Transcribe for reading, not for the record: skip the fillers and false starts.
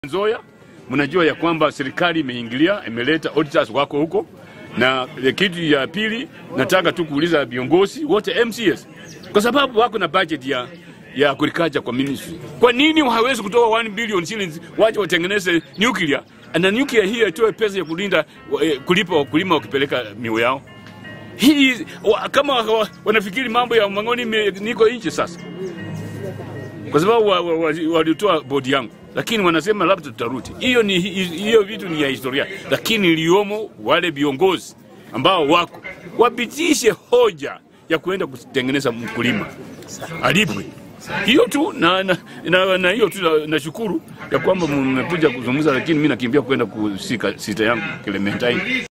Nzoia, mnajua ya kwamba serikali imeingilia, imeleta auditors wako huko. Na kitu ya pili, nataka tu kuuliza viongozi wote MCS, kwa sababu wako na budget ya agriculture kwa ministry. Kwa nini hawezi kutoa 1 billion shillings waje watengeneze nuclear, na nuclear hii itoe pesa ya kulinda kulipa wakulima wakipeleka mio yao? Hii kama wanafikiri mambo ya Mang'oni niko nje sasa, kwa sababu walitoa bodi yangu, lakini wanasema labda tutarudi. Hiyo vitu ni ya historia, lakini liomo wale viongozi ambao wako wapitishe hoja ya kuenda kutengeneza mkulima alipwe. Hiyo tu na hiyo tu. Nashukuru ya kwamba mmekuja kuzungumza, lakini mimi nakimbia kwenda kusika sita yangu Clementine.